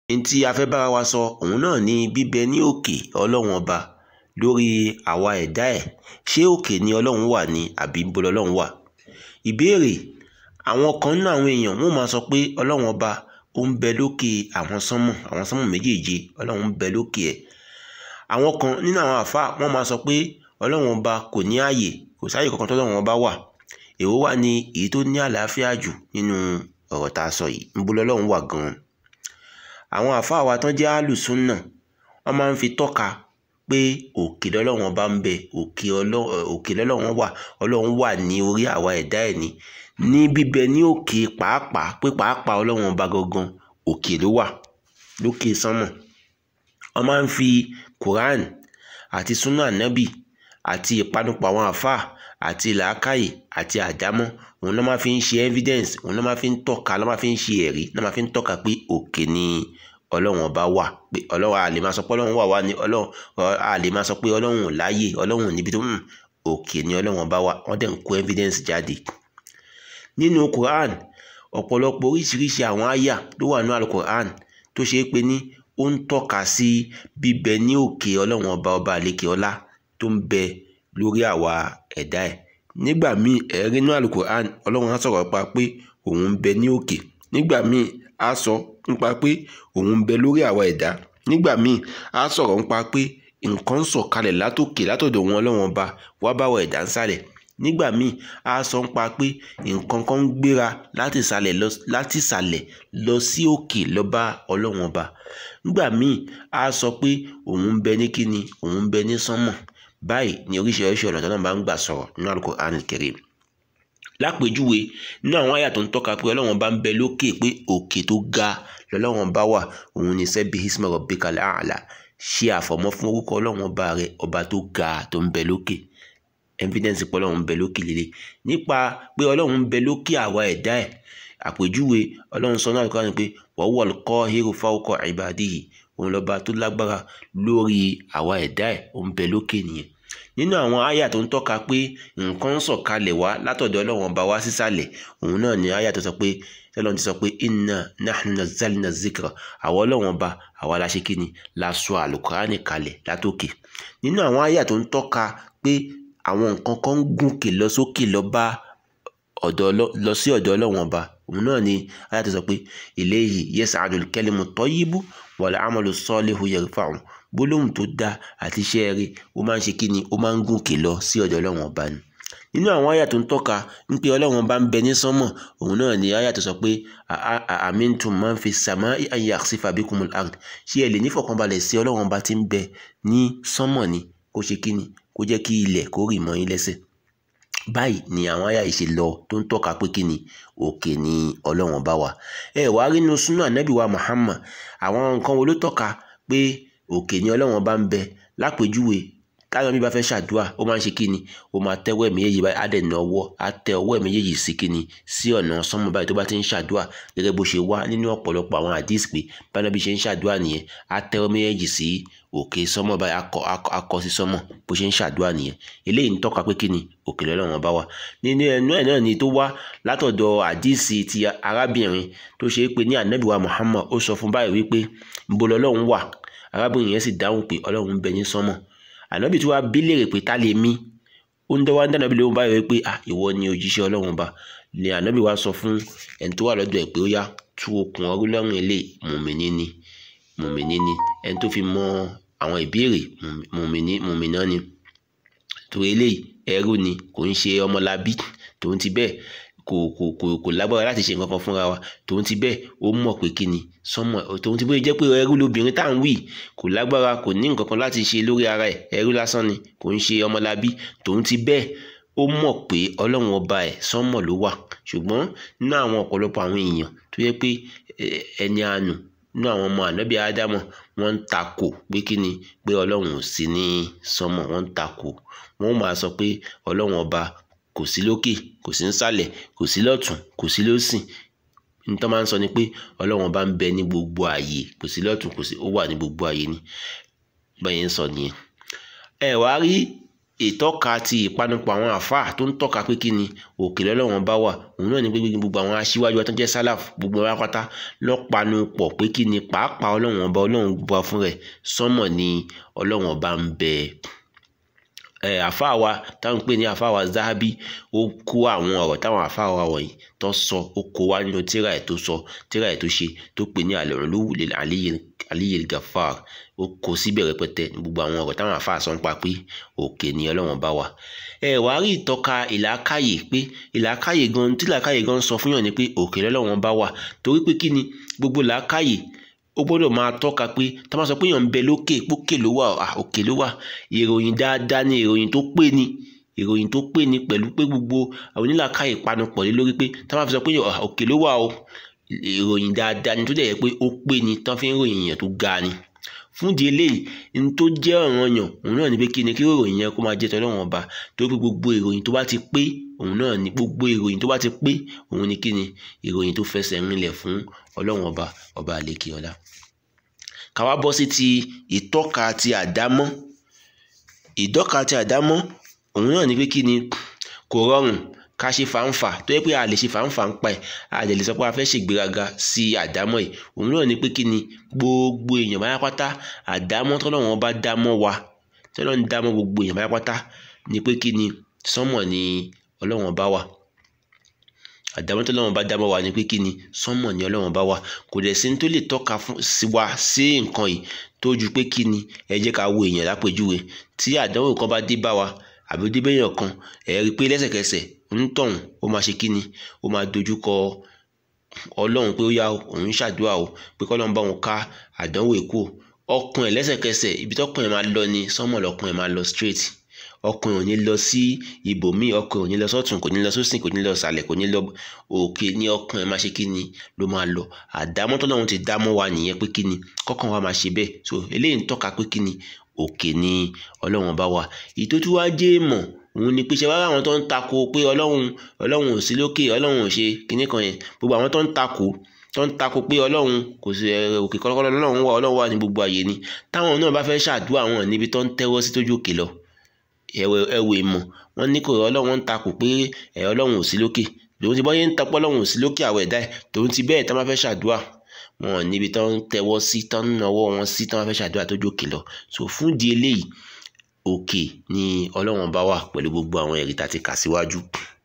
ntí a fẹ́ bára wa sọ òun náà ní bíbẹ ní òkè Ọlọ́run ọba lórí àwa ẹ̀dá ẹ̀. Ṣé òkè ni Ọlọ́run wà ní àbí níbo l'Ọlọ́run wà? Ìbéèrè: àwọn kan nínú àwọn èèyàn wọ́n máa sọ pé Ọlọ́run ọba ó ń bẹ lókè àwọn sánmọ̀ méjèèje, Ọlọ́run ń bẹ lókè ẹ̀. Àwọn kan nínú àwọn àfáà wọ́n máa sọ pé Ọlọ́run ọba kò ní ààyè, kò sáàyè kankan t'Ọlọ́run ọba wà. Èwo wà ní èyí tó ní àlàáfíà jù nínú ọ̀rọ̀ tá a sọ yìí? Níbo l'Ọlọ́run wà gan-an? Àwọn àfáà wa tán jẹ́ Al-Sunnah wọ́n máa ń fi tọ́ka pé òkè l'Ọlọ́run ọba ń bẹ, òkè l'Ọlọ́run wà, Ọlọ́run wà ní orí àwa ẹ̀dá ẹ̀ ní bíbẹ ní òkè pàápàá, pé pàápàá Ọlọ́run ọba gangan òkè ló wà, lókè sánmọ̀. Wọ́n máa ń fi Quran àti Sunnah Nabi àti ìpanupọ̀ àwọn àfáà àti làákàyè àti àdámọ́ òun ló máa fi ń ṣe evidence, òun ló máa fi ń tọ́ka, ló máa fi ń ṣe ẹ̀rí, ló máa fi ń tọ́ka pé òkè ni Ọlọ́run ọba wà. Pé Ọlọ́run a lè máa sọ pé Ọlọ́run wà ní Ọlọ́run, a lè máa sọ pé Ọlọ́run ò láyè, Ọlọ́run níbi tó òkè ni Ọlọ́run ọba wà. Wọ́n dẹ̀ ń kó evidence jáde. Nínú Quran ọ̀pọ̀lọpọ̀ oríṣiríṣi àwọn àyà ló wà nínú Al-Quran tó ṣe é pé ní ó ń tọ́ka sí bíbẹ ní òkè Ọlọ́run ọba àlékè ọlá tó ń bẹ lórí àwa ẹ̀dá ẹ̀. Nígbà míì ẹ̀rí nínú Al-Quran Ọlọ́run á sọ̀rọ̀ nípa pé òun ń bẹ ní òkè, nígbà míì á sọ nípa pé òun ń bẹ lórí àwa ẹ̀dá, nígbà míì á sọ̀rọ̀ nípa pé nǹkan ń sọ̀kalẹ̀ látòkè látọ̀dọ̀ wọn Ọlọ́run ọba wá báwa ẹ̀dá ń sálẹ̀, nígbà míì á sọ nípa pé nǹkan kan ń gbéra láti ìsàlẹ̀ lọ sí òkè lọ bá Ọlọ́run ọba, nígbà míì á sọ pé òun ń bẹ ní kíni, òun ń bẹ ní sánmọ̀. Báyìí ni oríṣiríṣi ọ̀nà tí wọ́n bá ń gbà sọ̀rọ̀ nínú Al-Quran Al-Karim. Lápèjúwe nínú àwọn àyà tó ń tọ́ka pé Ọlọ́run ọba ń bẹ lókè, pé òkè tó ga l'Ọlọ́run ọba wà, òun ni sabbih isma rabbikal a'la, ṣe àfọ̀mọ́ fún orúkọ Ọlọ́run ọba rẹ̀, ọba tó ga tó ń bẹ lókè. Evidence pé Ọlọ́run ń bẹ lókè lélẹ̀. Nípa pé Ọlọ́run ń bẹ lókè àwa ẹ̀dá ẹ̀, àpèjúwe Ọlọ́run sọ náà Al-Qur'an pé wa huwal qahiru fawqa ibadihi, òun lọ́ba tó lágbára lórí àwa ẹ̀dá ẹ̀, ó ń bẹ lókè nìyẹn. Nínú àwọn àyà tó ń tọ́ka pé nǹkan ń sọ̀kalẹ̀ wá látọ̀dọ̀ Ọlọ́run ọba wá sísàlẹ̀, òun náà ni àyà tó sọ pé Ọlọ́run ti sọ pé inna nahnu nazzalna zikra, àwa Ọlọ́run ọba àwa la ṣe kíni, la sọ Al-Qur'an kalẹ̀ látòkè. Nínú àwọn àyà tó ń tọ́ka pé àwọn nǹkan kan ń gùnkè lọ sókè lọ sí ọ̀dọ̀ Ọlọ́run ọba, òun náà ni àyà tó sọ pé ilayhi yas'adul kalimu tayyibu wal amalu salihu yarfa'u, gbólóhùn tó dá àti iṣẹ́ rere ó máa ń ṣe kíni, ó máa ń gùnkè lọ sí ọ̀dọ̀ Ọlọ́run ọba ni. Nínú àwọn àyà tó ń tọ́ka pé Ọlọ́run ọba ń bẹ ní sánmọ̀, òun náà ni àyà tó sọ pé amintum man fi samai an yakhsifa bikumul ard, ṣé ẹ lè nífọ̀kànbalẹ̀ sí Ọlọ́run ọba tí ń bẹ ní sánmọ̀ ni kó ṣe kíni, kó jẹ́ kí ilẹ̀ kó rì mọ́ yín lẹ́sẹ̀. Báyìí ni àwọn àyà yìí ṣe lọ tó ń tọ́ka pé kíni, òkè ni Ọlọ́run ọba wà. Wá rí nínú Sunnah Nabi wa Muhammad àwọn nǹkan wo ló tọ́ka pé òkè ni Ọlọ́run ọba ń bẹ? Lápèjúwe táwọn mi bá fẹ́ ṣàdúrà, ó máa ń ṣe kíni, ó máa tẹ́wọ́ ẹ̀ méjèèjì báyìí, á dẹ̀ nà ọwọ́, á tẹ ọwọ́ ẹ̀ méjèèjì sí kíni, sí ọ̀nà sánmọ̀ báyìí tó bá ti ń ṣàdúrà, gẹ́gẹ́ bó ṣe wá nínú ọ̀pọ̀lọpọ̀ àwọn hadith pé báyìí bí ṣe ń ṣàdúrà nìyẹn, á tẹ́wọ́ méjèèjì sí òkè sánmọ̀ báyìí, akọ sí sánmọ̀ bó ṣe ń ṣàdúrà nìyẹn. Eléyìí ń tọ́ka pé kíni, òkè l'Ọlọ́run ọba wà. Nínú ẹnu ẹ̀ náà ni tó wá látọ̀dọ̀ hadith ti arábìnrin tó ṣe é pé ní Ànábì wa Muhammad ó sọ fún báyìí wípé níbo l'Ọlọ́run wà? Arábìnrin yẹn sì dáhùn pé Ọlọ́run ń bẹ ní sánmọ̀. Ànábì tí wàá bí léèrè pé ta lè mí, ó ń dẹ́wọ́ dáná bí lóun báyìí wípé ìwọ ni òjíṣẹ́ Ọlọ́run ọba. Ni Ànábì wa sọ fún ẹni tó wà lọ́dọ̀ ẹ̀ pé ó yá tú okùn ọrú lọ́rùn ilé, mùmìnì ni ẹni tó fi mọ àwọn ìbéèrè, mùmìnà ni, torí eléyìí ẹrú ni, kò ń ṣe ọmọlábí, tòun ti bẹ́ẹ̀ kò lágbára láti ṣe nǹkan kan fúnra wa, tòun ti bẹ́ẹ̀ ó mọ̀ pé kíni sánmọ̀, tòun ti bẹ́ẹ̀ jẹ́ pé ẹrú lobìnrin tá à ń wí, kò lágbára, kò ní nǹkan kan láti ṣe lórí ara ẹ̀, ẹrú lásán ni, kò ń ṣe ọmọlábí, tòun ti bẹ́ẹ̀ ó mọ̀ pé Ọlọ́run ọba ẹ̀ sánmọ̀ ló wà. Ṣùgbọ́n nínú àwọn ọ̀pọ̀lọpọ̀ àwọn èèyàn tó yẹ pé ẹni àánú nínú àwọn ọmọ ànábì ádámọ̀, wọ́n ń takò pé kíni, pé Ọlọ́run ò sí ní sánmọ̀, wọ́n ń takò, wọ́n máa sọ pé Ọlọ́run ọba kò sí lókè, kò sí nísàlẹ̀, kò sí lọ́tùn, kò sí lósì. Nítorí máa ń sọ ni pé Ọlọ́run ọba ń bẹ ní gbogbo ààyè, kò sí lọ́tùn, kò sí, ó wà ní gbogbo ààyè ni. Báyìí ń sọ nìyẹn. Wá rí ìtọ́ka ti ìpanupọ̀ àwọn àfáà tó ń tọ́ka pé kí ni òkè lọ́lọ́run bá wà òun náà ni pé gbogbo àwọn aṣíwájú tó ń jẹ́ sálàf gbogbo wọn pátá ló panupọ̀ pé kí ni pàápàá ọlọ́run ọba ọlọ́run bá fún rẹ̀ sánmọ̀ ni ọlọ́run ọba ń bẹ. Àfáà wa táwọn ń pè ní àfáà wa Zahabi ó kó àwọn ọ̀rọ̀ táwọn àfáà wa wọ̀nyí tó sọ ó kó wá nínú tírà ẹ̀ tó sọ tírà ẹ̀ tó ṣe tó pè ní Al-Ulu Aliyyil Ghaffar ó kó síbẹ̀ rẹpẹtẹ gbogbo àwọn ọ̀rọ̀ táwọn àfáà sọ ń pa pé òkè ni ọlọ́run bá wà. Wá rí ìtọ́ka ìlàkàyè pé ìlàkàyè gan tí ìlàkàyè gan sọ fún yàn ni pé òkè lọ́lọ́run bá wà torí pé kí ni gbogbo ìlàkàyè ó gbọ́dọ̀ máa tọ́ka pé tá a máa sọ pé èèyàn ń bẹ lókè pókè ló wà òkè ló wà ìròyìn dáadáa ni ìròyìn tó pé ni ìròyìn tó pé ni pẹ̀lú pé gbogbo àwọn onílàkàyè panupọ̀ lé lórí pé tá a máa fi sọ pé òkè ló wà o ìròyìn dáadáa ni tó dẹ̀ yẹ pé ó pé ni tán fi ń ròyìn èèyàn tó ga ni. Fún ìdí eléyìí ní tó jẹ́ ọ̀ranyàn òun náà ni pé kí ni kí ìròyìn yẹn kó máa jẹ́ tọ́lọ́run ọba torí pé gbogbo ìròyìn tó bá ti pé òun náà ni gbogbo ìròyìn tó bá ti pé òun ni kí ni ìròyìn tó fẹsẹ̀ rinlẹ̀ fún ọlọ́run ọba ọba àlékè ọlá. Ká wá bọ́ sí ti ìtọ́ka ti àdámọ́ ìtọ́ka ti àdámọ́ òun náà ni pé kí ni kò rọrùn ká ṣe fàǹfà tó yẹ pé a lè ṣe fàǹfà ń pa ẹ̀ a lè sọ pé a fẹ́ ṣègbéraga sí àdámọ́ yìí òun náà ni pé kí ni gbogbo èèyàn pátápátá àdámọ́ tọ́lọ́run bá dámọ́ wa tọ́lọ́run dámọ́ gbogbo èèyàn pátápátá ni pé kí ni sánmọ̀ ni ọlọ́run bá wà àdámọ́ tọ́lọ́run bá dámọ́ wa ni pé kí ni sánmọ̀ ni ọlọ́run bá wà kò dẹ̀ sí ní tó lè tọ́ka wa sí nǹkan yìí tó ju pé kí ni ẹ jẹ́ ká wo èèyàn lápèjúwe tí àdánwò kan bá dé bá wa àbí ó dé bẹ́yàn kan ẹ rí i pé lẹ́sẹ̀kẹsẹ̀ onítọ̀hún ó máa ṣe kí ni ó máa dojúkọ ọlọ́run pé ó yá òun ṣàdúrà o pé kọ́lọ́run bá òun ká àdánwò èkó ọkàn ẹ̀ lẹ́sẹ̀kẹsẹ̀ ibi tọ́kàn ẹ̀ máa lọ ni sánmọ̀ lọ́kàn ẹ̀ máa lọ straight ọkàn ò ní lọ sí ibòmíì ọkàn ò ní lọ sọ́tún kò ní lọ sósìn kò ní lọ sàlẹ̀ kò ní lọ òkè ní ọkàn ẹ̀ máa ṣe kí ni ló máa lọ àdámọ́ tọ́lọ́run ti dámọ́ wa nìyẹn pé kí ni kọ́kàn wa máa ṣe bẹ́ẹ̀ so eléyìí ń tọ́ka pé kí ni òkè ni ọlọ́run bá wà. ìtótú wá jẹ́ èèmọ̀ òun ni pé ṣe wá ráwọn tó ń tako pé ọlọ́run ò sí lókè ọlọ́run ò ṣe kinní kan yẹn gbogbo àwọn tó ń tako pé ọlọ́run kò sí òkè kọ́lọ́kọ́lọ́ ọlọ́run wà ní gbogbo àyè ni táwọn náà bá fẹ́ ṣàdúrà wọn níbi tó ń tẹ́wọ́ sí tójú òkè lọ ẹwẹ mọ̀ wọ́n ní kò ọlọ́run ń takò pé ọlọ́run ò sí lókè lòun ti bọ́ yẹn ń tapọ́ ọlọ́run ò sí lókè àwọ̀ ẹ̀dá ẹ̀ tòun ti bẹ́ẹ̀ tá máa fẹ́ ṣàdúrà wọn níbi tó ń tẹ́wọ́ sí tó ń nawọ́ wọn sí tó máa fẹ́ ṣàdúrà tójú òkè lọ so fún di eléyìí òkè ni ọlọ́run bá wà pẹ̀lú gbogbo àwọn ẹ̀rí tá a ti kà síwájú.